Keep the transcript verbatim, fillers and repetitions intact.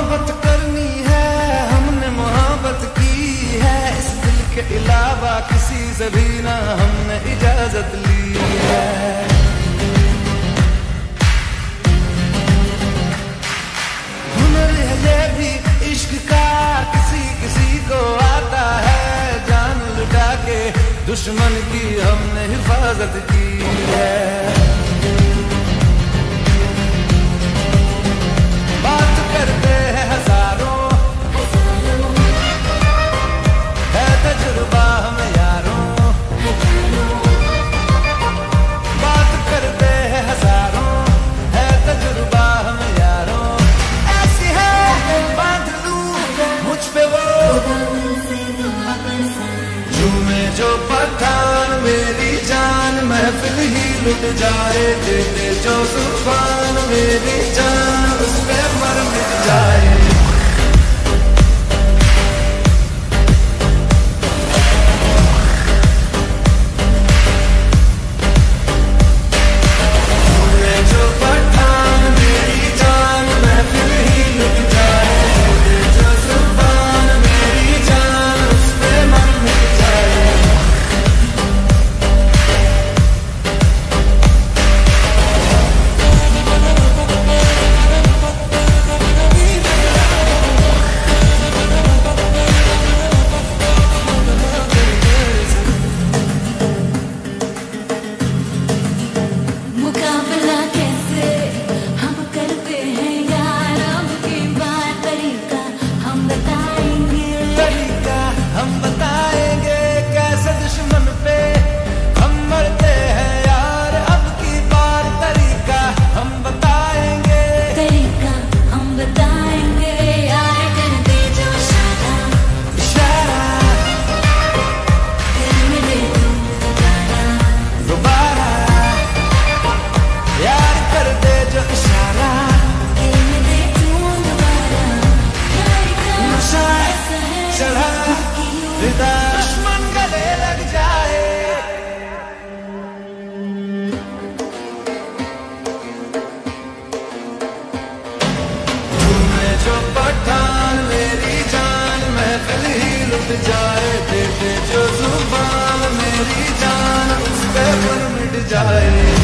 मोहब्बत करनी है, हमने मोहब्बत की है, इस दिल के अलावा किसी से भी ना हमने इजाजत ली है। हुनर है ये भी इश्क का, किसी किसी को आता है, जान लुटा के दुश्मन की हमने हिफाजत की है। बात करते हैं हजारों, है तजुर्बा हमें यारों, बात करते हैं हजारों, है तजुर्बा हमें यारों। ऐसी है बांध लूं मुझ पे वो, झूमे जो पठान मेरी जान, महफिल ही लुट जाए, दे दे जो जुबान मेरी जान, उस पे मर मिट जाए। झूमे जो पठान मेरी जान, महफिल ही लुट जाए, दे दे जो जुबान मेरी जान, उस पे मर मिट जाए। मुकाबला कैसे हम करते हैं यार, अब की बार तरीका हम बताएंगे, तरीका हम बताएंगे, कैसे दुश्मन पे हम मरते हैं यार, अब की बार तरीका हम बताएंगे। तरीका हम बताएंगे यार, कर दे जो इशारा, इशारा दिल में दे तू दोबारा, दोबारा यार कर दे जो इशारा, दिल में दे तू दोबारा। यार का नशा ऐसा है चढ़ा कि फिदा, दुश्मन गले लग जाए। झूमे जो पठान मेरी जान, महफिल ही लुट जाए, दे दे जो जुबान मेरी जान, उस पे मर मिट जाए।